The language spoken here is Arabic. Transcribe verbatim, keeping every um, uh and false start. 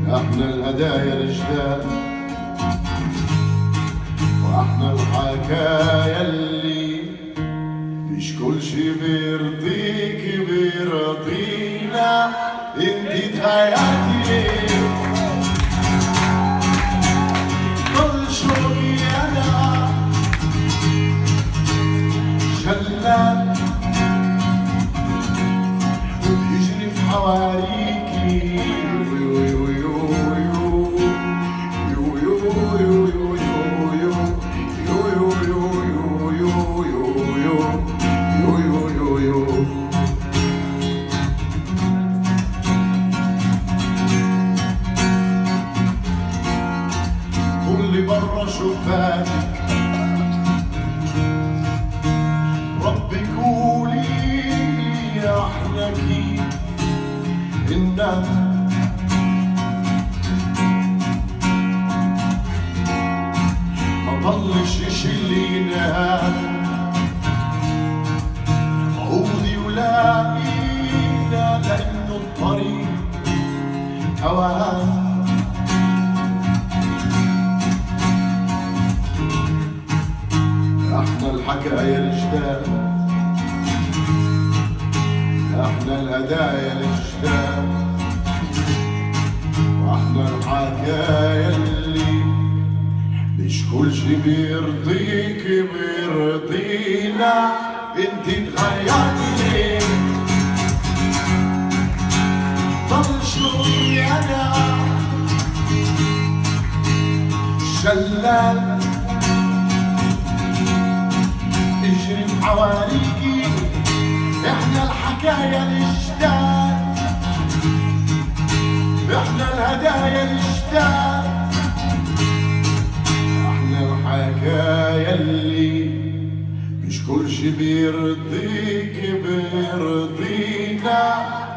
احنا الهدايا الجداد واحنا الحكايا اللي مش كل شي بيرضيك بيرضينا. انتي حياتي كل شوقي انا شلال وبيجري في حواريكي برا شباكك ربي قولي يا احلكي انك ما ضلش اشي اللي ينهار عودي ولاقينا لانه الطريق هوان. احنا الحكايا الجداد احنا الهدايا الجداد واحنا الحكايا اللي مش كل شي بيرضيك بيرضينا. انتي اتغيرتي ليه ضل شوقي انا شلال تجري في حواليكي. احنا الحكايا الجداد احنا الهدايا الجداد احنا الحكايا اللي مش كل شي بيرضيك بيرضينا.